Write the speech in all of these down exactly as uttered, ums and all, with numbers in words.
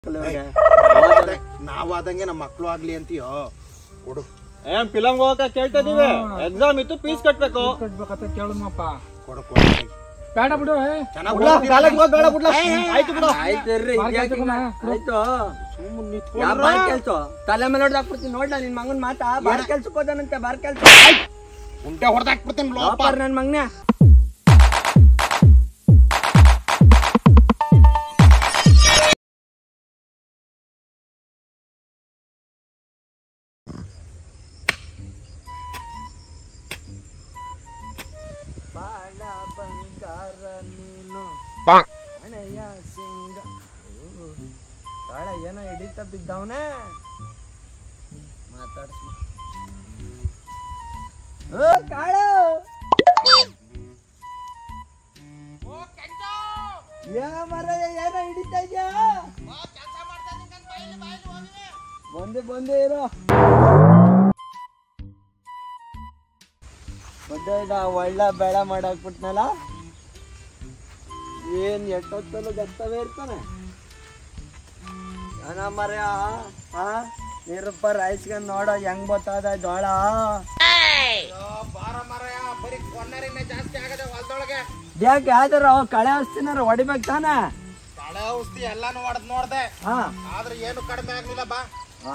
ನಾವಾದಂಗೆ ನಮ್ಮ ಮಕ್ಕಳು ಆಗ್ಲಿ ಅಂತೀಯೋ ಕೊಡು. ಏನ್ ಫಿಲಂ ಹೋಗಕ ಕೇಳ್ತಾ ಇದೀವಿ, ಎಕ್ಸಾಮ್ ಇತ್ತು ಫೀಸ್ ಕಟ್ಬೇಕು. ಕಟ್ಬೇಕಂತ ಕೇಳಮ್ಮಪ್ಪ. ಕೊಡು ಕೊಡು ಬೇಡ ಬಿಡು. ಕಾಲೇಜ್ ಹೋಗ್ ಬೇಡ ಬಿಡ್ಲ. ಆಯ್ತು ಬಿಡು. ಆಯ್ತು ಬಾರ್ ಕೆಲ್ಸ ತಲೆ ಮೇಲೆ ಹೊಡೆದು ಹಾಕ್ಬಿಡ್ತೀನಿ ನೋಡ್ಲ ನಿನ್ ಮಗನ್ ಮಾತಾ. ಬಾರ್ ಕೆಲ್ಸಕ್ಕೆ ಹೋದಾನಂತೆ, ಬಾರ್ ಕೆಲ್ಸ ಉಂಟೆ ಹೊಡೆದಾಕ್ಬಿಡ್ತೀನಿ ನನ್ ಮಗನ. ಬಾಳ ಬಂಗಾರ ನೀನು ಹಣೆಯ ಸಿಂಗ ಬಾಳ ಏನೋ ಹಿಡಿತ ಬಿದ್ದವನೇ ಮಾತಾಡ್ಸ. ಕಾಳು ಮರ ಏನೋ ಹಿಡಿತಾ ಇದ್ಯಾ? ಬಂದೆ ಬಂದೆ ಇರೋ ಬಂದ ಒಳ್ಳೆ ಬೇಡ ಮಾಡಾಕ್ಬಿಟ್ನಲ್ಲ. ಏನ್ ಎಷ್ಟೊತ್ತಲ್ಲೂ ಗತ್ತವೇ ಇರ್ತಾನೆ ಜನ ಮರ. ನೀರಪ್ಪ ರಾಯಿಸ್ಕೊಂಡ್ ನೋಡೋ ಹೆಂಗ್ ಬತ್ತದ ಜೋಳ. ಯಾಕೆ ಯಾವ್ದಾರ ಕಳೆ ಔಷಧಿನಾರ ಹೊಡಿಬೇಕು ತಾನೆ? ಕಳೆ ಔಷಧಿ ಎಲ್ಲಾನು ಹೊಡೆದ್ ನೋಡ್ದೆ, ಆದ್ರೆ ಏನು ಕಡಿಮೆ ಆಗ್ಲಿಲ್ಲ. ಬಾ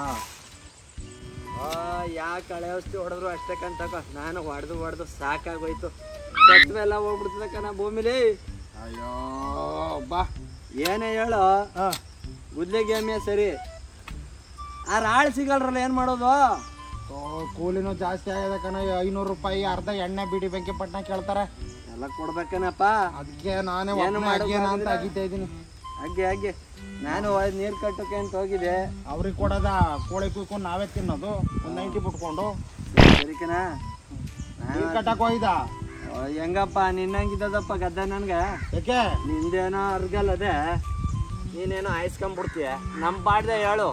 ಯಾ ಕಳೆ ಔಷಧಿ ಹೊಡೆದ್ರು ಅಷ್ಟೇ ಕಂತಕ. ನಾನು ಹೊಡೆದು ಹೊಡೆದು ಸಾಕಾಗೋಯ್ತು. ಸತ್ ಮೇಲೆ ಹೋಗ್ಬಿಡ್ತದ ಕಣ ಭೂಮಿಲಿ. ಅಯ್ಯೋ ಬಾ ಏನೇ ಹೇಳು, ಗುದ್ಲೆ ಗೇಮಿಯ ಸರಿ. ಆ ರಾಳ್ ಸಿಗಲ್ರಲ್ಲ ಏನ್ ಮಾಡೋದು? ಕೂಲಿನೂ ಜಾಸ್ತಿ ಆಗ್ಯದ ಕಣ. ಐನೂರು ರೂಪಾಯಿ ಅರ್ಧ ಎಣ್ಣೆ ಬಿಡಿ ಬೆಂಕಿ ಪಟ್ನ ಕೇಳ್ತಾರೆ. ಎಲ್ಲ ಕೊಡ್ಬೇಕನಪ್ಪ. ಅದಕ್ಕೆ ನಾನೇ ಏನು ಅಂತ ಆಗಿದ್ದೆ ಇದೀನಿ. ಹಾಗೆ ಹಾಗೆ ನಾನು ನೀರ್ ಕಟ್ಟಕ್ಕೆ ಅಂತ ಹೋಗಿದೆ. ಅವ್ರಿಗೆ ಕೊಡೋದ ಕೋಳಿ ಕುಯ್ಕೊಂಡು ನಾವೇ ತಿನ್ನೋದು ಒಂದ್ ನೈಂಟಿ ಬಿಟ್ಕೊಂಡು. ಸರಿಕನ ನೀರ್ ಕಟ್ಟಕ್ ಹೋಯ್ದ. ಹೆಂಗಪ್ಪ ನಿನ್ನಂಗಿದ್ದದಪ್ಪ ಗದ್ದೆ ನನ್ಗೆ. ಯಾಕೆ ನಿಂದೇನೋ ಅರ್ಗಲ್ಲದೆ ನೀನೇನೋ ಹಾಯಿಸ್ಕೊಂಡ್ಬಿಡ್ತೀಯ. ನಮ್ ಬಾಡ್ದೆ ಹೇಳು.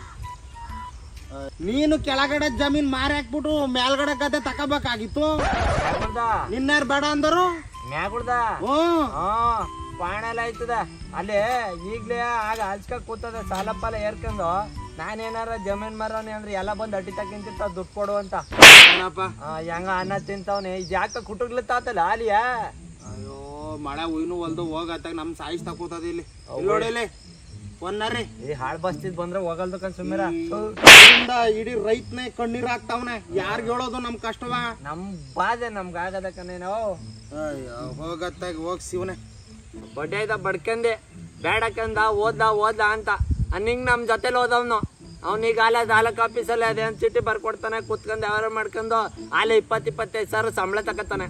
ನೀನು ಕೆಳಗಡೆ ಜಮೀನ್ ಮಾರಿ ಹಾಕ್ಬಿಟ್ಟು ಮೇಲ್ಗಡೆ ಗದ್ದೆ ತಕೋಬೇಕಾಗಿತ್ತು. ನಿನ್ನಾರು ಬೇಡ ಅಂದರು ಮ್ಯಾಗುಡ್ದ ಹ್ಮ್ ಪಾಣೆಲ್ಲ ಆಯ್ತದ ಅಲ್ಲಿ. ಈಗ್ಲೇ ಆಗ ಹಲ್ಸ್ಕ ಕೂತದ ಸಾಲ ಪಾಲ ಏರ್ಕೊಂಡು. ನಾನೇನಾರ ಜಮೀನ್ ಮರವನಿ ಅಂದ್ರೆ ಎಲ್ಲ ಬಂದು ಅಡ್ಡಿ ತಕ್ಕಿಂತಿರ್ತಾವ ದುಡ್ಡು ಕೊಡು ಅಂತ. ಹೆಂಗ ಅನ್ನ ತಿಂತವ್ನಿ. ಇದು ಯಾಕ ಕುಟುಗ್ಲತ್ತಾತಲ್ಲ ಅಲಿಯ. ಅಯ್ಯೋ ಮಳೆ ಉಯ್ನು ಹೊಲ್ದು ಹೋಗತ್ತಾಗ ನಮ್ ಸಾಯಿಸ್ ತಕೋತದ ಇಲ್ಲಿ ನೋಡಿಲಿ ಒಂದರಿ. ಈ ಹಾಳ್ ಬಸ್ತಿದ್ ಬಂದ್ರೆ ಹೋಗಲ್ದು ಕಣ್ ಸುಮ್ಮಿರ. ಇಡೀ ರೈತನೇ ಕಣ್ಣೀರ್ ಹಾಕ್ತಾವನೆ. ಯಾರ್ಗ ಹೇಳೋದು ನಮ್ ಕಷ್ಟವ? ನಮ್ ಬಾಧೆ ನಮ್ಗ ಆಗದ ಕಣೇನೋ. ಅಯ್ಯೋ ಹೋಗತ್ತಾಗ ಹೋಗ್ ಶಿವನೆ. ಬಡ್ಡೆ ಇದ್ದ ಬಡ್ಕಂದೆ ಬೇಡಕಂದ ಓದ್ದ ಓದ್ದ ಅಂತ ನಿಂಗ್ ನಮ್ ಜೊತೆಲಿ ಓದವ್ನು. ಅವ್ನೀಗ ಆಲೆ ತಾಲೂಕ್ ಆಫೀಸಲ್ಲಿ ಅದೇನ್ ಚೀಟಿ ಬರ್ಕೊಡ್ತಾನೆ. ಕುತ್ಕೊಂಡ್ ವ್ಯವಹಾರ ಮಾಡ್ಕೊಂಡು ಆಲೆ ಇಪ್ಪತ್ ಇಪ್ಪತ್ತೈದು ಸಾವಿರ ಸಂಬಳ ತಕತಾನೆ.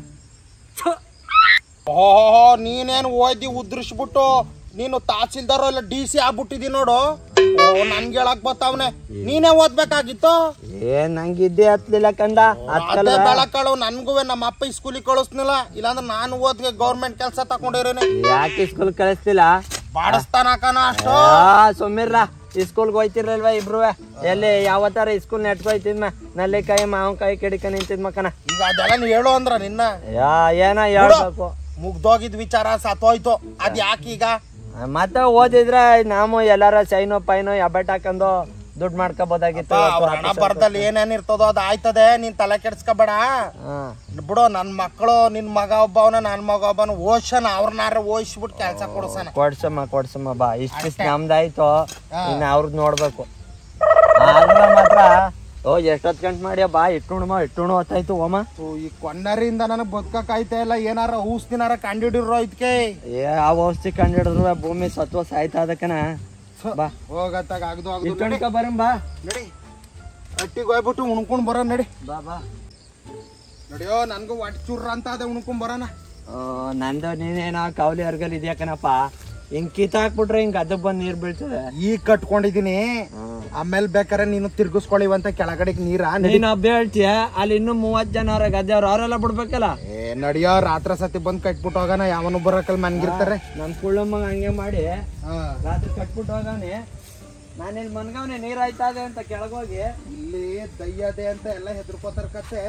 ಓಹೋ ನೀನೇನು ಓದಿ ಉದ್ರಿಸ್ಬಿಟ್ಟು ನೀನು ತಹಸೀಲ್ದಾರ್ ಇಲ್ಲ ಡಿ ಸಿ ಆಗ್ಬಿಟ್ಟಿದಿ ನೋಡು. ನನ್ಗೆ ಹೇಳಕ್ ಬರ್ತಾವನೆ. ನೀನೇ ಓದ್ಬೇಕಾಗಿತ್ತು. ಏನ್ ನಂಗಿದ್ದೆ ಹತ್ಲಿಲ್ಲ ಕಂದ. ಅದೇ ಬೆಳಕಾಳು ನನ್ಗೂ ನಮ್ಮ ಅಪ್ಪ ಸ್ಕೂಲಿಗೆ ಕಳಿಸ್ನಿಲ್ಲ. ಇಲ್ಲಾಂದ್ರೆ ನಾನು ಓದ್ಗೆ ಗೌರ್ಮೆಂಟ್ ಕೆಲಸ ತಕೊಂಡಿರೇನೆ. ಯಾಕೆ ಸ್ಕೂಲ್ ಕಳಿಸ್ತಿಲ್ಲ? ಬಾಡಸ್ತಾನಕನ ಅಷ್ಟು ಸುಮ್ಮಿರ್ರ. ಸ್ಕೂಲ್ಗೆ ಹೋಯ್ತಿರ್ಲಿಲ್ವಾ ಇಬ್ರು? ಎಲ್ಲಿ ಯಾವತ್ತಾರ ಸ್ಕೂಲ್ ನೆಟ್ಕೋಯ್ತಿದ್ಮ ನಲ್ಲಿಕಾಯಿ ಮಾವನ್ಕಾಯಿ ಕೆಡಿಕ ನಿಂತಿದ್ ಮಕ್ಕನ. ಈಗ ಅದೆಲ್ಲ ನೀ ಹೇಳು ಅಂದ್ರ ನಿನ್ನ ಏನ ಹೇಳ್ಬೇಕು. ಮುಗ್ದೋಗಿದ್ ವಿಚಾರ ಸತ್ತೋಯ್ತು. ಅದ್ ಯಾಕೀಗ ಮತ್ತೆ ಓದಿದ್ರೆ ನಾವು ಎಲ್ಲಾರ ಸೈನೋ ಪೈನೋ ಎಬ್ಬೆಟ್ ಹಾಕೊಂಡು ದುಡ್ಡು ಮಾಡ್ಕೋಬೋದಾಗಿತ್ತು. ಹಣ ಬರ್ದಲ್ಲಿ ಏನೇನ್ ಇರ್ತದೋ ಅದ್ ಆಯ್ತದೆ. ನೀನ್ ತಲೆ ಕೆಡ್ಸ್ಕೊಬೇಡ ಬಿಡು. ನನ್ ಮಕ್ಕಳು ನಿನ್ ಮಗ ಒಬ್ಬವನ ನನ್ ಮಗ ಒಬ್ಬನ ಓದ್ಸನ. ಅವ್ರನ್ನಾರ ಓದಿಸ್ಬಿಟ್ಟು ಕೆಲ್ಸ ಕೊಡ್ಸನ. ಕೊಡ್ಸಮ್ಮ ಕೊಡ್ಸಮ್ಮ ಬಾ. ಇಷ್ಟ ನಮ್ದಾಯ್ತು, ಇನ್ನು ಅವ್ರದ್ ನೋಡ್ಬೇಕು. ಮಾತ್ರ ಓ ಎಷ್ಟೊತ್ ಗಂಟೆ ಮಾಡ್ಯ ಬಾ. ಇಟ್ಟುಣಮ ಇಟ್ಟುಣು ಹೊತ್ತಾಯ್ತು ಓಮ. ಈ ಕೊನ್ನರಿಂದ ನನಗ್ ಬದುಕಕ್ ಆಯ್ತಾ ಇಲ್ಲ. ಏನಾರ ಔಷಧಿನಾರ ಕಂಡಿಡಿರೋ ಇದಕ್ಕೆ. ಏ ಆ ಔಷಧಿ ಕಂಡಿಡಿದ್ರು ಭೂಮಿ ಸತ್ವ ಸಾಯ್ತಾ ಅದಕ್ಕನ. ಬಾ ಹೋಗತ್ತಾಗ ಆಗ್ದು ಇಟ್ಟುಣ್ಕ ಬರಂ ಬಾ. ನಡಿ ಅಟ್ಟಿಗೆ ಹೋಗ್ಬಿಟ್ಟು ಉಣ್ಕೊಂಡ್ ಬರೋಣ. ನಡಿ ಬಾ ಬಾ ನಡಿಯೋ. ನನ್ಗೂ ಒಟ್ಟು ಚೂರ್ರ ಅಂತ ಅದೇ ಉಣ್ಕೊಂಡ್ ಬರೋಣ. ನಂದು ನೀನೇನ ಕಾವಲಿ ಅರ್ಗಲ್ ಇದ್ಯಾಕನಪ್ಪ. ಹಿಂಗ್ ಕಿತ್ ಹಾಕ್ಬಿಟ್ರೆ ಹಿಂಗ್ ಅದಕ್ ಬಂದ್ ನೀರ್ ಬೀಳ್ತದೆ. ಈಗ ಕಟ್ಕೊಂಡಿದೀನಿ. ಆಮೇಲೆ ಬೇಕಾರೆ ನೀನು ತಿರ್ಗಿಸ್ಕೊಳಿವಂತ ಕೆಳಗಡೆ ನೀರ. ನೀನ್ ಹಬ್ಬ ಹೇಳ್ತೀಯ. ಅಲ್ಲಿ ಇನ್ನು ಮೂವತ್ ಜನ ಅವ್ರ ಗದ್ದೆ ಅವ್ರ ಅವರೆಲ್ಲ ಬಿಡ್ಬೇಕಲ್ಲ. ಏ ನಡಿಯೋ ರಾತ್ರಿ ಸತಿ ಬಂದ್ ಕಟ್ಬಿಟ್ಟು ಹೋಗೋಣ. ಯಾವನು ಬರಕಲ್ ಮನ್ಗಿರ್ತಾರೆ. ನಮ್ ಕುಳ್ಳಮ್ಮಂಗ ಹಂಗೆ ಮಾಡಿ ರಾತ್ರಿ ಕಟ್ಬಿಟ್ಟು ಹೋಗಾನೆ. ನಾನಿಲ್ಲಿ ಮನ್ಗವ್ನೆ ನೀರ್ ಆಯ್ತಾ ಇದೆ ಅಂತ ಕೆಳಗೋಗಿ ಇಲ್ಲಿ ದಯ್ಯದೆ ಅಂತ ಎಲ್ಲ ಹೆದರ್ಕೋತಾರ ಕತೆ.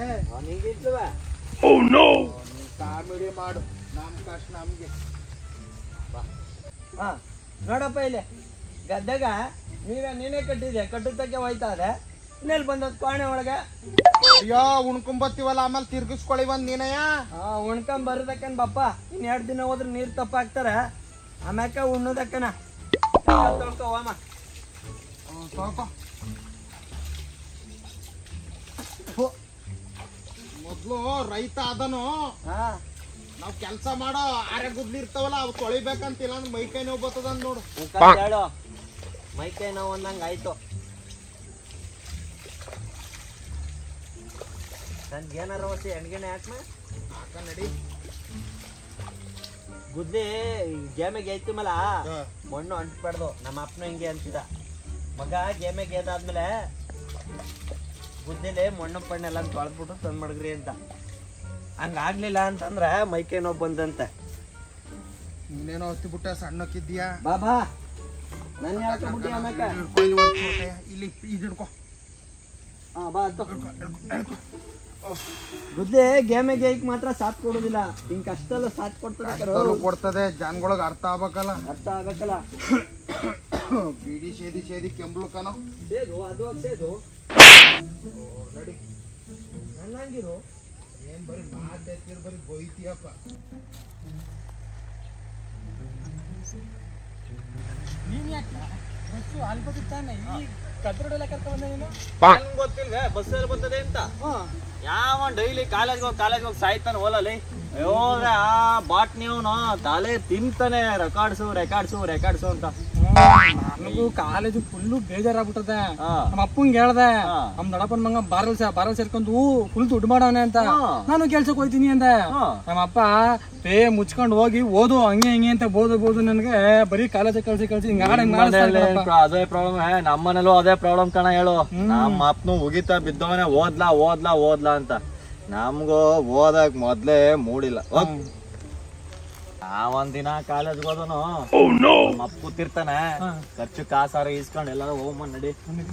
ಕಾಮಿಡಿ ಮಾಡು. ನಮ್ ಕಷ್ಟ ನಮ್ಗೆ. ನೋಡಪ್ಪ ಇಲ್ಲಿ ಗದ್ದೆಗ ನೀವೇ ನೀನೇ ಕಟ್ಟಿದ್ಯಾ ಕಟ್ಟುತ್ತಕ್ಕೆ ಹೋಯ್ತಾ ಇದೆ ಇನ್ನೆಲ್ಲಿ ಬಂದದ್ ಕೋಣೆ ಒಳಗೆ ಅಯ್ಯೋ ಉಣ್ಕೊಂಬತ್ತೀವಲ್ಲ ಆಮೇಲೆ ತಿರ್ಗಿಸ್ಕೊಳ್ಳಿ ಬಂದ್ ನೀನಯ್ಯ ಹಾ ಉಣ್ಕೊಂಡ್ ಬರೋದಕ್ಕನ್ ಬಪ್ಪ ಇನ್ ಎರಡ್ ದಿನ ಹೋದ್ರೆ ನೀರ್ ತಪ್ಪಾಕ್ತಾರ ಆಮ್ಯಾಕ ಉಣ್ಣೋದಕ್ಕನ ಹೋಮ ಮೊದ್ಲು ರೈತ ಅದನು ಹಾ ನಾವ್ ಕೆಲ್ಸ ಮಾಡೋ ಆರೆ ಗುದ್ಲಿ ಇರ್ತಾವಲ್ಲ ಅವ್ ತೊಳಿಬೇಕಂತಿಲ್ಲ ಅಂದ್ರೆ ಮೈ ಕೈ ನೋವು ಬರ್ತದ ಅಂತ ನೋಡು ಹೇಳು ಮೈ ಕೈ ನೋವು ಅಂದಂಗ ಆಯ್ತು ನನ್ಗೆ ಏನಾರ ಹೊಸಿ ಎಣ್ಗೆನೆ ಹಾಕ್ಮ ಹಾಕ ನಡಿ ಗುದ್ಲಿ ಗೇಮಿಗೆ ಐತಿ ಮಲ ಮಣ್ಣು ಅಂಟ್ಬಾರ್ದು ನಮ್ಮ ಅಪ್ಪನ ಹಿಂಗೆ ಅಂತಿದ ಮಗ ಗೇಮಿಗೆ ಏದಾದ್ಮೇಲೆ ಗುದ್ದಿಲಿ ಮಣ್ಣು ಪಣ್ಣೆಲ್ಲ ತೊಳೆದ್ಬಿಟ್ಟು ತಂದ್ ಮಡಗ್ರಿ ಅಂತ ಹಂಗಾಗ್ಲಿಲ್ಲ ಅಂತಂದ್ರ ಮೈಕೈ ನೋವು ಬಂದಂತೆ ನೀನೇನೋ ಹೊತ್ತಿ ಬಿಟ್ಟ ಸಣ್ಣಕ್ಕಿದ್ದೀಯಾ ಬಾ ಬಾ ನನ್ನ ಹೇಳ್ಕೊಂಡ್ಬಿಟ್ಟಿ ಆಮ್ಯಾಕ ಇಲ್ಲಿ ಇದು ಹಿಡ್ಕೊ ಹಾ ಬಾ ಗುದ್ದೆ ಗೇಮಿಗೆ ಐಕ್ ಮಾತ್ರ ಸಾಥ್ ಕೊಡೋದಿಲ್ಲ ಹಿಂಗ್ ಕಷ್ಟಲ್ಲ ಸಾಥ್ ಕೊಡ್ತದೆ ಕೊಡ್ತದೆ ಜನಗಳಿಗೆ ಅರ್ಥ ಆಗ್ಬೇಕಲ್ಲ ಅರ್ಥ ಆಗಕ್ಕಲ್ಲ ಬಿಡಿ ಸೇದಿ ಸೇದಿ ಕೆಂಬ್ಳುಕನ ಸೇದು ಅದು ಸೇದು ನಡಿ ನನ್ನಂಗಿರು ಏನ್ ಬರೀ ಮಾತಾಡ್ತೀರ ಬರೀ ಬೈತೀಯಪ್ಪ ನೀನ್ ಯಾಕೆ ಬಸ್ಸು ಅಲ್ಲಿ ಬದುಕ್ತಾನೆ ಈ ಕದ್ರೋಡೆಲ್ಲ ಕರ್ಕೊಂಡ್ ನೀನು ಗೊತ್ತಿಲ್ವೇ ಬಸ್ ಬರ್ತದೆ ಅಂತ ಯಾವ ಡೈಲಿ ಕಾಲೇಜ್ ಹೋಗಿ ಕಾಲೇಜ್ ಹೋಗಿ ಸಾಯ್ತಾನೆ ಹೋಲಲ್ಲಿ ಅಯ್ಯೋ ಆ ಬಾಟ್ನಿ ಅವನು ತಲೆ ತಿಂತಾನೆ ರೆಕಾರ್ಡ್ಸು ರೆಕಾರ್ಡ್ಸು ರೆಕಾರ್ಡ್ಸು ಅಂತ ನನಗೂ ಕಾಲೇಜು ಫುಲ್ಲು ಬೇಜಾರಾಗ್ಬಿಟ್ಟದೆ ಹಾ. ನಮ್ಮ ಅಪ್ಪಂಗೆ ಹೇಳ್ದೆ ಹಾ. ನಮ್ ದೊಡ್ಡಪ್ಪನ ಮಗ ಬಾರಲ್ ಬಾರಲ್ ಸೇರ್ಕೊಂಡು ಫುಲ್ ದುಡ್ಡು ಮಾಡವನೆ ಅಂತ ಹಾ. ನಾನು ಕೆಲ್ಸಕ್ಕೆ ಹೋಯ್ತೀನಿ ಅಂದೆ ಹಾ. ನಮ್ಮ ಅಪ್ಪ ಪೇ ಮುಚ್ಕೊಂಡು ಹೋಗಿ ಓದು ಹಂಗೆ ಹಿಂಗೆ ಅಂತ ಬೋದು ಬೋದು ನನಗೆ ಬರೀ ಕಾಲೇಜ್ ಕಳ್ಸಿ ಕಳ್ಸಿ ಹಿಂಗ ಅದೇ ಪ್ರಾಬ್ಲಮ್ ನಮ್ಮನೇಲೂ ಅದೇ ಪ್ರಾಬ್ಲಮ್ ಕಣ ಹೇಳು ನಮ್ಮ ಅಪ್ಪನು ಉಗಿತಾ ಬಿದ್ದವನೇ ಓದ್ಲಾ ಓದ್ಲಾ ಓದ್ಲಾ ಅಂತ ನಮ್ಗೂ ಓದಕ್ ಮೊದ್ಲೇ ಮೂಡಿಲ್ಲ ನಾವೊಂದಿನ ಕಾಲೇಜ್ಗೆ ಹೋದನು ನಮ್ಮ ಅಪ್ಪ ಕೂತಿರ್ತಾನೆ ಖರ್ಚು ಕಾಸಾರ ಇಸ್ಕೊಂಡು ಎಲ್ಲಾರ ಹೋಗ್ಮ ನಡಿ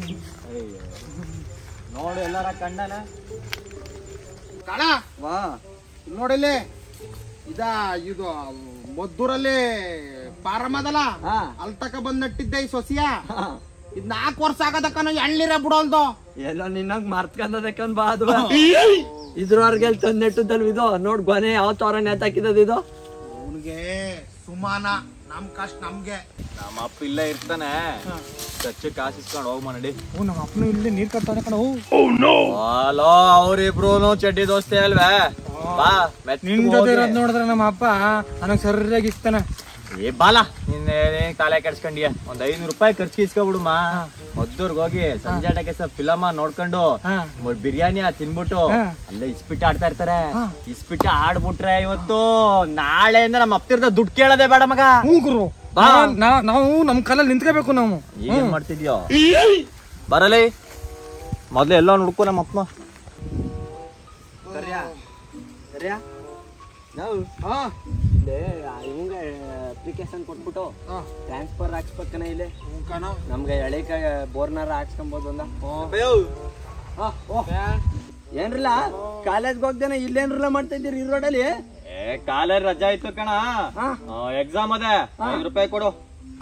ನೋಡು ಎಲ್ಲಾರ ಕಂಡನ ಕಾಳ ವಾ ನೋಡಿಲ್ಲಿ ಇದ ಇದು ಮದ್ದೂರಲ್ಲಿ ಪಾರಮ್ ಅದಲ್ಲ ಹಾ. ಅಲ್ಲಿ ತಕ ಬಂದ್ ನಟ್ಟಿದ್ದೆ ಈ ಸೊಸಿಯ ಇದ್ ನಾಲ್ಕು ವರ್ಷ ಆಗದಕ್ಕನ ಎಳ್ನೀರ ಬಿಡೋಲ್ದು ಎಲ್ಲ ನಿನ್ನಂಗ್ ಮರ್ತ್ಕೊಂಡದಕ್ಕನ್ ಬಾ ಅದು ಇದ್ರವರ್ಗೆ ತಂದ್ ನೆಟ್ಟದಲ್ವ ಇದು ನೋಡ್ ಗೊನೆ ಯಾವ ತೋರ ನೇತಾಕಿದದ ಇದು ಅವನಿಗೆ ಸುಮಾನ ನಮ್ ಕಷ್ಟ ನಮ್ಗೆ ನಮ್ಮ ಅಪ್ಪ ಇಲ್ಲೇ ಇರ್ತಾನೆ ಖರ್ಚು ಕಾಸು ಇಸ್ಕೊಂಡು ಹೋಗ್ಮ ನಡಿ ಓ ನಮ್ಮ ಅಪ್ಪನು ಇಲ್ಲಿ ನೀರ್ ಕಟ್ತಾನೆ ಕಣ ಹಲೋ ಅವ್ರಿಬ್ರು ಚಡ್ಡಿ ದೋಸ್ತಿ ಅಲ್ವೇ ಬಾ ನಿನ್ ಜೊತೆ ಇರೋದ್ ನೋಡಿದ್ರೆ ನಮ್ಮ ಅಪ್ಪ ನನಗ್ ಸರಿಯಾಗಿ ಇಸ್ತಾನೆ ಏ ಬಾಲ ನಿನ್ನೆ ಕಾಲೇ ಕೆಡ್ಸ್ಕೊಂಡಿಯ ಒಂದ್ ಐನೂರು ರೂಪಾಯಿ ಖರ್ಚು ಇಸ್ಕೊಬಿಡುಮ್ಮ ಮದ್ದೂರ್ಗ್ ಹೋಗಿ ಸಂಜೆ ಟಕ್ಕೆ ಫಿಲಮ ನೋಡ್ಕೊಂಡು ಬಿರಿಯಾನಿ ತಿನ್ಬಿಟ್ಟು ಅಲ್ಲೇ ಇಸ್ಪಿಟ್ಟು ಆಡ್ತಾ ಇರ್ತಾರೆ ಇಸ್ಪಿಟ್ಟು ಆಡ್ಬಿಟ್ರೆ ಇವತ್ತು ನಾಳೆಯಿಂದ ನಮ್ಮ ಅಪ್ತಿರ್ದ ದುಡ್ಡು ಕೇಳದೆ ಬೇಡ ಮಗ ಗುರು ನಾವು ನಮ್ ಕಾಲಲ್ಲಿ ನಿಂತ್ಕೋಬೇಕು ನಾವು ಏನ್ ಮಾಡ್ತಿದ್ಯೋ ಬರಲಿ ಮೊದ್ಲು ಎಲ್ಲ ನೋಡ್ಕೊ ನಮ್ಮ ಅಪ್ಪ ಕರ್ಯಾ ಕರ್ಯಾ ನಾವು ಇವಂಗ ಅಪ್ಲಿಕೇಶನ್ ಕೊಟ್ಬಿಟ್ಟು ಟ್ರಾನ್ಸ್ಫರ್ ಹಾಕ್ಸ್ಬೇಕನ ಇಲ್ಲಿ ನಮ್ಗೆ ಹಳೆ ಬೋರ್ನಾರ ಹಾಕ್ಸ್ಕೊಂಬೋದು ಅಂದ ಏನ್ರಲ್ಲ ಕಾಲೇಜ್ಗೆ ಹೋಗ್ದೇನೆ ಇಲ್ಲೇನ್ರಲ್ಲ ಮಾಡ್ತಾ ಇದ್ದೀರಿ ಈ ರೋಡಲ್ಲಿ ಏ ಕಾಲೇಜ್ ರಜಾ ಆಯ್ತು ಕಣ ಎಕ್ಸಾಮ್ ಅದೇ ಐದು ರೂಪಾಯಿ ಕೊಡು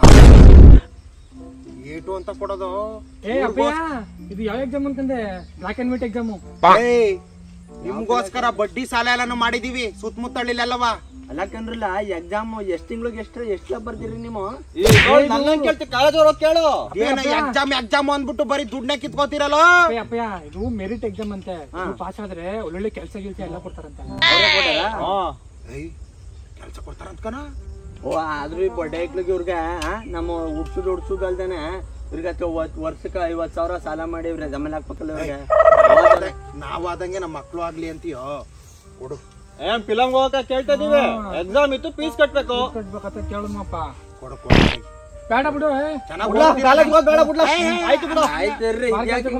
ಏಟು ಅಂತ ಕೊಡೋದು ಏ ಅಪ್ಪಯ್ಯ ಇದು ಯಾವ ಎಕ್ಸಾಮ್ ಅಂತಂದೆ ಬ್ಲಾಕ್ ಅಂಡ್ ವೈಟ್ ಎಕ್ಸಾಮು ನಿಮ್ಗೋಸ್ಕರ ಬಡ್ಡಿ ಸಾಲ ಎಲ್ಲಾನು ಮಾಡಿದೀವಿ ಸುತ್ತಮುತ್ತಳ್ಳಿಲ್ಲವ ಅಲ್ಲಕಂದ್ರಲ್ಲ ಎಕ್ಸಾಮ್ ಎಷ್ಟ್ ತಿಂಗಳಿಗೆ ಎಷ್ಟು ಎಷ್ಟು ಬರ್ತೀರಿ ನೀವು ನನ್ನ ಕೇಳ್ತಿ ಕಾಲೇಜ್ ಹೋಗಿ ಕೇಳು ಏನ ಎಕ್ಸಾಮ್ ಎಕ್ಸಾಮ್ ಅಂದ್ಬಿಟ್ಟು ಬರೀ ದುಡ್ಡನ್ನ ಕಿತ್ಕೋತಿರಲ್ಲ ಅಪ್ಪಯ್ಯ ಅಪ್ಪಯ್ಯ ಇದು ಮೆರಿಟ್ ಎಕ್ಸಾಮ್ ಅಂತೆ ಪಾಸ್ ಆದ್ರೆ ಒಳ್ಳೊಳ್ಳೆ ಕೆಲಸ ಗಿಲ್ಸ ಎಲ್ಲ ಕೊಡ್ತಾರಂತೆ ಕೆಲ್ಸ ಕೊಡ್ತಾರಂತ ಕಣ ಓ ಆದ್ರೂ ಈ ಬಡ್ಡೆ ಐಕ್ಳಿಗೆ ಇವ್ರಿಗೆ ನಮ್ಮ ಉಡ್ಸುದ್ ಉಡ್ಸುದ್ ಅಲ್ದೇನೆ ಇವ್ರಿಗೆ ವರ್ಷಕ್ಕ ಐವತ್ ಸಾವಿರ ಸಾಲ ಮಾಡಿ ಇವ್ರೆ ಜಮೀನ್ ಹಾಕ್ಬೇಕಲ್ಲ ಇವ್ರಿಗೆ ನಾವ್ ಆದಂಗೆ ನಮ್ಮ ಮಕ್ಳು ಆಗ್ಲಿ ಅಂತೀಯೋ ಕೊಡು ಏನ್ ಫಿಲಮ್ ಹೋಗಕ ಕೇಳ್ತಾ ಇದೀವಿ ಎಕ್ಸಾಮ್ ಇತ್ತು ಫೀಸ್ ಕಟ್ಬೇಕು ಕಟ್ಬೇಕಂತ ಕೇಳಮ್ಮಪ್ಪ ಕೊಡು ಕೊಡು ಬೇಡ ಬಿಡು ಆಯ್ತು ಬಿಡು ಆಯ್ತು ಇರ್ರಿ ಆಯ್ತು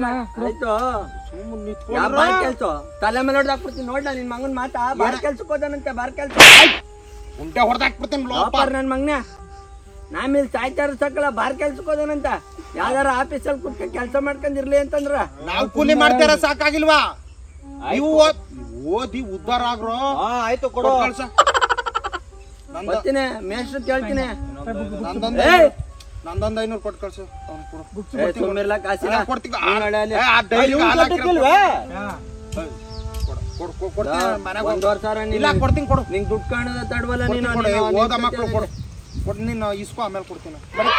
ಬಾರ್ ಕೆಲ್ಸ ತಲೆ ಮೇಲೆ ಹೊಡೆದ್ ಹಾಕ್ಬಿಡ್ತೀನಿ ನೋಡ್ಲಾ ನಿನ್ ಮಗನ್ ಮಾತಾ ಬಾರ್ ಕೆಲ್ಸಕ್ಕೆ ಹೋದಾನಂತೆ ಬಾರ್ ಕೆಲ್ಸ ಉಂಟೆ ಹೊಡೆದಾಕ್ಬಿಡ್ತೀನಿ ಲೋಪರ್ ನನ್ ಮಗನ ನಾಮೇಲೆ ಸಾಯ್ತಾರ ಸಕಲ ಬಾರ್ ಕೆಲ್ಸಕ್ಕೆ ಹೋದಾನಂತ ಯಾವ್ದಾರ ಆಫೀಸಲ್ಲಿ ಕುತ್ಕೊಂಡ್ ಕೆಲ್ಸ ಮಾಡ್ಕೊಂಡಿರ್ಲಿ ಅಂತಂದ್ರ ನಾವ್ ಕೂಲಿ ಮಾಡ್ತಾರ ಸಾಕಾಗಿಲ್ವಾ ನೀವು ಓದಿ ಉದ್ದಾರ ಆಗ್ರೋ ಆಯ್ತು ಕೊಡು ಬರ್ತೀನಿ ಮೇಷ್ಟ್ರು ಕೇಳ್ತೀನಿ ನಂದೊಂದ್ ಐನೂರು ಕೊಟ್ಟು ಕಳ್ಸು ಅವ್ನ್ ಕೊಡು. ಏ, ಸುಮ್ನಿರ್ಲ, ಕಾಸಿಲ್ಲ. ನಾನು ಕೊಡ್ತೀನಿ. ನೀನ್ ನಡೆ ಅಲ್ಲಿ. ಏ, ಆ ಡೈರಿಗೆ ಇವ್ನ್ ಹಾಲ್ ಹಾಕಿರೋ ಕೊಟ್ಟಿಲ್ವೇ? ಕೊಡು, ಕೊಡು, ಕೊಡು, ಕೊಡ್ತೀನಿ, ಮನೆಗ್ ಹೋಗು. ಒಂದೂವರೆ ಸಾವಿರ ನೀನು- ಇಲ್ಲ ಕೊಡ್ತೀನಿ ಕೊಡು ನಿಂಗ್ ದುಡ್ಡು ಕಾಣದ ತಡ್ವಲ್ಲ ನೀನು ಕೊಡು, ನೀನು- ಓದ ನೀನು ಮಕ್ಳು ಕೊಡು ಕೊಡು ನೀನು ಇಸ್ಕೊ ಆಮೇಲೆ ಕೊಡ್ತೀನಿ ಬರೀ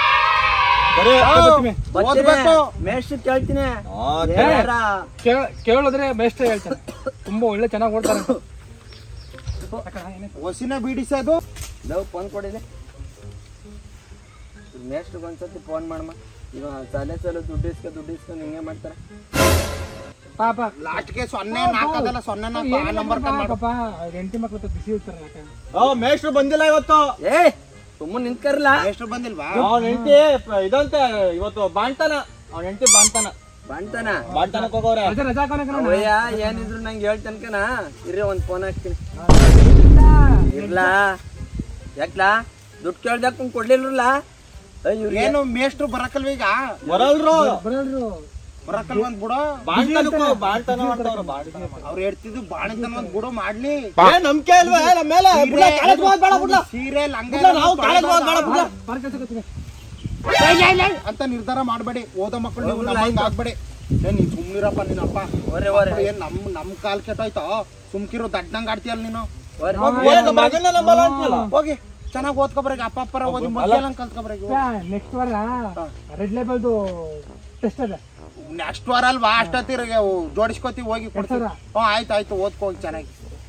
ಬರ್ತೀನಿ. ಓದ್ಬೇಕು. ಮೇಷ್ಟ್ರು ಕೇಳ್ತೀನಿ ಆ, ಏನಾರ ಕೇಳ- ಕೇಳಿದ್ರೆ ಮೇಷ್ಟ್ರೆ ಹೇಳ್ತಾರೆ ತುಂಬಾ ಒಳ್ಳೆ ಚೆನ್ನಾಗಿ ಓಡ್ತಾರೆ ಅಂತ. ಹೊಸಿನ ಬೀಡಿಸೋದು ಲವ್ ಫೋನ್ ಕೊಡಿದೆ ಮೇಷ್ಟ್ರಿಗೆ ಒಂದ್ಸತಿ ಫೋನ್ ಮಾಡಮ್ಮ. ಇವ ಸಾಲೆ ಸಾಲ ದುಡ್ಡು ಇಸ್ಕೊ ದುಡ್ಡು ಇಸ್ಕೊಂಡು ಹಿಂಗೆ ಮಾಡ್ತಾರೆ. ಪಾಪ ಲಾಸ್ಟ್ಗೆ ಸೊನ್ನೆ ನಾಲ್ಕದಲ್ಲ ಸೊನ್ನೆ ನಾಲ್ಕು ಆ ನಂಬರ್ ಪಾಪ ಅವ್ರ ಹೆಂಡತಿ ಮಕ್ಳು ಹತ್ರ ಬಿಸಿ ಇರ್ತಾರೆ ಯಾಕೆ ಆ, ಮೇಷ್ಟ್ರು ಬಂದಿಲ್ಲ ಇವತ್ತು. ಏ ಸುಮ್ಮನೆ ನಿಂತ್ಕರ್ಲ. ಎಷ್ಟು ಬಂದಿಲ್ವಾ ಅವ್ನ ಹೆಂಡತಿ ಇದಂತೆ ಇವತ್ತು ಬಾಣ್ತಾನ. ಅವ್ನ ಹೆಂಡತಿ ಬಾಣ್ತಾನ ಬಂತಾನ ಬಾಣ್ತಾನಕ್ ಹೋಗೋರೆ. ರಜಾ ರಜಾ ಹಾಕೋಣ ಅವಯ್ಯ ಏನಿದ್ರು ನಂಗೆ ಹೇಳ್ತನ್ಕನ ಇರ್ರಿ ಒಂದ್ ಫೋನ್ ಹಾಕ್ತೀನಿ. ಇರ್ಲಾ ಯಾಕ್ಲಾ ದುಡ್ಡು ಕೇಳ್ದಕ್ಕ ಕೊಡ್ಲಿಲ್ರಲ್ಲ. ಏನು ಮೇಷ್ಟ್ರು ಬರಕಲ್ವ ಈಗ ಬರಲ್ರು ಬರೋದ್ರು ಬರಕಲ್ವ ಅಂದ್ ಬಿಡು ಬಾಣ್ತಾನಕ್ಕೂ ಬಾಣ್ತಾನ ಮಾಡ್ತಾವ್ರ ಬಾಣ್ತಾನ. ಅವ್ರು ಹೇಳ್ತಿದ್ದು ಬಾಣಿತನ ಒಂದ್ ಬಿಡು ಮಾಡ್ಲಿ ಏನ್ ನಂಬಿಕೆ ಇಲ್ವಾ ನಮ್ಮ ಮೇಲೆ? ಬಿಡ್ಲ, ಕಾಲೇಜ್ ಹೋಗೋದ್ ಬೇಡ ಬಿಡ್ಲ. ಸೀರೆ ಲಂಗ ಬಿಡ್ಲ, ನಾವು ಕಾಲೇಜ್ ಹೋಗೋದ್ ಬೇಡ ಬಿಡ್ಲ. ಬಾರ್ ಕೆಲ್ಸಕ್ಕೆ ಅಂತ ನಿರ್ಧಾರ ಮಾಡ್ಬೇಡಿ. ಓದೋ ಮಕ್ಕಳು ನೀವು ನಮ್ಮಂಗ್ ಆಗ್ಬೇಡಿ. ಏ ನೀನ್ ಸುಮ್ನಿರಪ್ಪ ನಿನ್ನಪ್ಪ ಓರೆ ಓರೆ ಏನ್ ನಮ್ ನಮ್ ಕಾಲ್ ಕೆಟ್ಟೋಯ್ತೋ ಸುಮ್ಕಿರೋ ದಡ್ಡಂಗ್ ಆಡ್ತೀಯಲ್ಲ ನೀನು ಓರೆ ಏ, ನಮ್ಮ ಮಗನ್ನ ನಂಬಲ್ಲ ಅಂತೀಯಲ್ಲ? ಹೋಗಿ ಚೆನ್ನಾಗಿ ಓದ್ಕೊಬ್ರಿಗೆ ಅಪ್ಪ ಅಪ್ಪರ ಓದಿ ಮೊದಲ ಕಲ್ತ್ಕೊಬ್ರಿಗೆ ನೆಕ್ಸ್ಟ್ ವಾರ ರೆಡ್ ಲೇಬಲ್ದು ಟೆಸ್ಟ್ ಅದ ನೆಕ್ಸ್ಟ್ ವಾರ ಅಲ್ವಾ ಅಷ್ಟೊತ್ತಿರಿಗೆ ಜೋಡಿಸ್ಕೊತೀವಿ ಹೋಗಿ ಕೊಡ್ತೀವಿ. ಹ್ಞೂ ಆಯ್ತು ಆಯ್ತು ಓದ್ಕೊ ಹೋಗಿ ಚೆನ್ನಾಗಿ.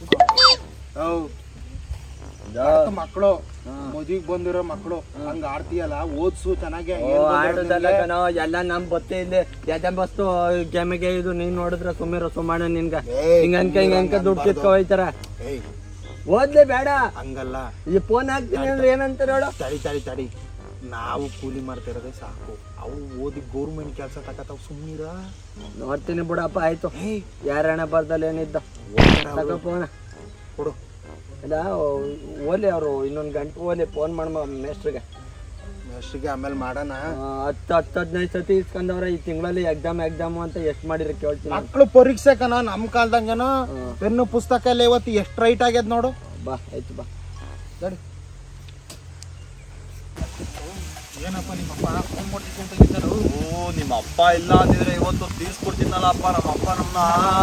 ಹೌದು ಮಕ್ಕಳು ಮದುವೆಗೆ ಬಂದಿರೋ ಮಕ್ಕಳು ಹಂಗ ಆಡ್ತೀಯಲ್ಲ ಓದ್ಸು ಚೆನ್ನಾಗಿ. ಆಡುದಲ್ಲ ಕಣೋ ಎಲ್ಲ ನಮ್ ಬತ್ತೆ ಇಲ್ಲಿ ಯಾವ್ದೇ ಬಸ್ತು ಗೆಮೆಗೆ ಇದು ನೀನ್ ನೋಡಿದ್ರ ಸುಮ್ಮಿರೋ ಸುಮಾಣ ನಿನ್ಗ ಹಿಂಗ ಅನ್ಕ ಹಿಂಗ ಅನ್ಕ ದುಡ್ಡು ಕಿತ್ಕೊ ಹೋಯ್ತಾರ. ಓದ್ಲೇ ಬೇಡ ಹಂಗಲ್ಲ ಈ ಫೋನ್ ಹಾಕ್ತೀನಿ ಅಂದ್ರೆ ಏನಂತ ನೋಡು. ತಡಿ ತಡಿ ತಡಿ ನಾವು ಕೂಲಿ ಮಾಡ್ತಾ ಇರೋದೇ ಸಾಕು. ಅವು ಓದಿ ಗೌರ್ಮೆಂಟ್ ಕೆಲಸ ತಗತಾವ್ ಸುಮ್ಮನಿರ. ನೋಡ್ತೀನಿ ಬಿಡಪ್ಪ ಆಯ್ತು. ಯಾರಣ್ಣ ಬರ್ದಲ್ಲಿ ಏನಿದ್ದ ತಗೋ ಫೋನ್ ಕೊಡು. ಇಲ್ಲ ಓಲಿ ಅವರು ಇನ್ನೊಂದು ಗಂಟೆ ಓಲಿ ಫೋನ್ ಮಾಡಮ್ಮ ಮೇಸ್ಟ್ರಿಗೆ. ಮೇಷ್ಟ್ರಿಗೆ ಆಮೇಲೆ ಮಾಡೋಣ. ಹತ್ತು ಹತ್ತು ಹದಿನೈದು ಸತಿ ಇಸ್ಕೊಂಡವ್ರ ಈ ತಿಂಗಳಲ್ಲಿ ಎಕ್ಸಾಮ್ ಎಕ್ಸಾಮು ಅಂತ ಎಷ್ಟು ಮಾಡಿರಿ ಕೇಳ್ತೀನಿ. ಮಕ್ಕಳು ಪರೀಕ್ಷೆ ಕಣ ನಮ್ ಕಾಲ್ದಂಗೇನೋ ಪೆನ್ನು ಪುಸ್ತಕ ಎಲ್ಲ ಇವತ್ತು ಎಷ್ಟು ರೈಟ್ ಆಗ್ಯದ ನೋಡು. ಬಾ ಆಯ್ತು ಬಾ. ನೋಡಿ ಏನಪ್ಪ ನಿಮ್ಮಪ್ಪ ಫೋನ್ ಮಾಡ್ತಿದ್ದೆ ಅಂತ ಹೇಳಿದ್ರು. ಓ, ನಿಮ್ಮ ಅಪ್ಪ ಇಲ್ಲ ಅಂದಿದ್ರೆ ಇವತ್ತು ತೀರ್ಸ್ಕೊಡ್ತಿದ್ನಲ್ಲ ಅಪ್ಪ. ನಮ್ಮ ಅಪ್ಪ ನಮ್ಮನ್ನ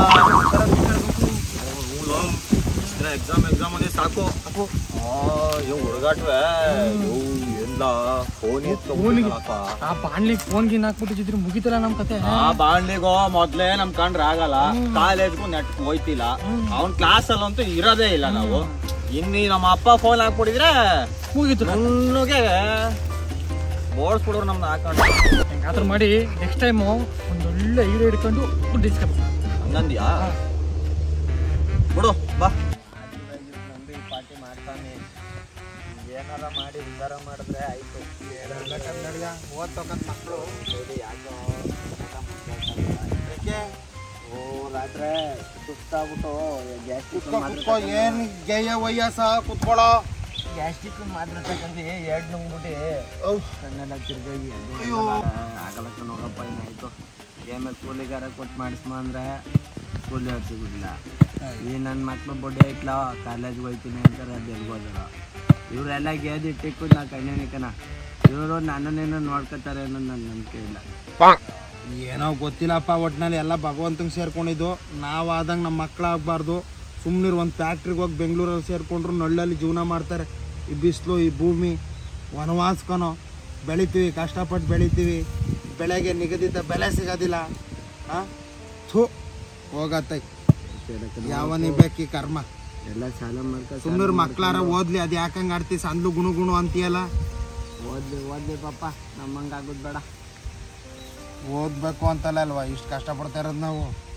ಎಕ್ಸಾಮ್ ಎಕ್ಸಾಮ್ ಅದೇ ಸಾಕು. ಇವ್ ಹುಡುಗಾಟ್ವೆ ಎಲ್ಲ ಫೋನ್ ಎತ್ಕೊಂಡ್ಬಿಟ್ಟಲ್ಲಪ್ಪ. ಆ ಬಾಣ್ಲಿಗೆ ಫೋನ್ ಗಿನ್ ಹಾಕ್ಬಿಟ್ಟಿದ್ರು ಮುಗಿತಲ್ಲ ನಮ್ ಕತೆ. ಆ ಬಾಂಡ್ಲಿಗೋ ಮೊದ್ಲೇ ನಮ್ ಕಂಡ್ರೆ ಆಗಲ್ಲ. ಕಾಲೇಜ್ಗೂ ನೆಟ್ ಹೋಯ್ತಿಲ್ಲ. ಅವ್ನ್ ಕ್ಲಾಸ್ ಅಲ್ಲಂತೂ ಇರೋದೇ ಇಲ್ಲ ನಾವು. ಇನ್ನಿ ನಮ್ಮ ಅಪ್ಪ ಫೋನ್ ಹಾಕ್ಬಿಟ್ಟಿದ್ರೆ ಮುಗೀತು. ನನ್ನುಗೆ ಬೋಳ್ಸ್ಬಿಡೋರು ನಮ್ನ ಹಾಕೊಂಡು. ಹೆಂಗಾದ್ರೂ ಮಾಡಿ ನೆಕ್ಸ್ಟ್ ಟೈಮು ಒಂದು ಒಳ್ಳೆ ಹೀರೋ ಹಿಡ್ಕೊಂಡು ದುಡ್ಡು ಇಸ್ಕೊಬೇಕು. ಹಂಗಂದ್ಯಾ? ಬಿಡು ಬಾ. ಪಾರ್ಟಿ ಮಾಡ್ತಾನೆ ಏನಾರ ಮಾಡಿ ಉದ್ಧಾರ ಮಾಡಿದ್ರೆ ಆಯ್ತು. ಓದ್ತಕ್ಕಂಥ ಮಕ್ಕಳು ಯಾಕೋ ಓ ರಾತ್ರೆ ಸುಸ್ತಾಗ್ಬಿಟ್ಟು ಗ್ಯಾಸ್ಟ್ರಿಕ್ ಕುತ್ಕೋ. ಏನ್ ಗೆಯ್ಯ ವಯ್ಯಾಸ ಕುತ್ಕೊಳ್ಳೋ. ಗ್ಯಾಸ್ಟ್ರಿಕ್ ಮಾತ್ರ ತಗೊಂಡು ಎರಡು ನುಂಗ್ಬಿಟ್ಟು ಕಣ್ಣೆಲ್ಲ ತಿರ್ಗೋಗಿ ಆಗಲ್ಲ ನೋಡಪ್ಪ ಏನಾಯ್ತು. ಆಮೇಲೆ ಕೂಲಿಗಾರ ಕೊಟ್ಟು ಮಾಡಿಸ್ಮ ಅಂದ್ರೆ ಕೂಲಿ ಅವ್ರು ಸಿಗುದಿಲ್ಲ. ಈ ನನ್ನ ಮಕ್ಳು ಬೊಡ್ಡೆ ಐತ್ಲ ಕಾಲೇಜ್ಗೆ ಹೋಯ್ತೀನಿ ಅಂತಾರೆ, ಅದು ಎಲ್ಗೋದಾರ. ಇವರೆಲ್ಲ ಗೆದ್ದು ಇಟ್ಟಿಕ್ಕು ನಾ ಕಣ್ಣೆನಿಕನ. ಇವರು ನನ್ನನ್ನೇನೋ ನೋಡ್ಕೊತಾರೆ ಅನ್ನೋದು ನನ್ನ ನಂಬಿಕೆ ಇಲ್ಲ. ಏನೋ ಗೊತ್ತಿಲ್ಲಪ್ಪ. ಒಟ್ನಲ್ಲಿ ಎಲ್ಲ ಭಗವಂತಂಗೆ ಸೇರ್ಕೊಂಡಿದ್ದು. ನಾವು ಆದಂಗೆ ನಮ್ಮ ಮಕ್ಕಳಾಗಬಾರ್ದು. ಸುಮ್ಮನಿರು ಒಂದು ಫ್ಯಾಕ್ಟ್ರಿಗೆ ಹೋಗಿ ಬೆಂಗಳೂರಲ್ಲಿ ಸೇರಿಕೊಂಡ್ರು ನಳ್ಳಲ್ಲಿ ಜೀವನ ಮಾಡ್ತಾರೆ. ಈ ಬಿಸಿಲು ಈ ಭೂಮಿ ವನವಾಸ್ಕೊನೋ ಬೆಳಿತೀವಿ, ಕಷ್ಟಪಟ್ಟು ಬೆಳಿತೀವಿ. ಬೆಳೆಗೆ ನಿಗದಿತ ಬೆಲೆ ಸಿಗೋದಿಲ್ಲ. ಹಾಂ ಥೂ ಹೋಗತ್ತೈ ಯಾವನಿ ಬೇಕಿ ಕರ್ಮ. ಎಲ್ಲ ಸಾಲ ಮಾಡ್ಕೊ ಸುಮ್ಮನಿರು ಮಕ್ಕಳಾರ ಓದ್ಲಿ. ಅದು ಯಾಕಂಗೆ ಆಡ್ತಿ ಸಂದ್ಲು ಗುಣು ಗುಣು ಅಂತೀಯಲ್ಲ. ಓದ್ಲಿ ಓದ್ಲಿ ಪಾಪ ನಮ್ಮಂಗೆ ಆಗೋದು ಬೇಡ. ಓದಬೇಕು ಅಂತಲ್ಲ ಅಲ್ವಾ ಇಷ್ಟು ಕಷ್ಟಪಡ್ತಾ ಇರೋದು ನಾವು.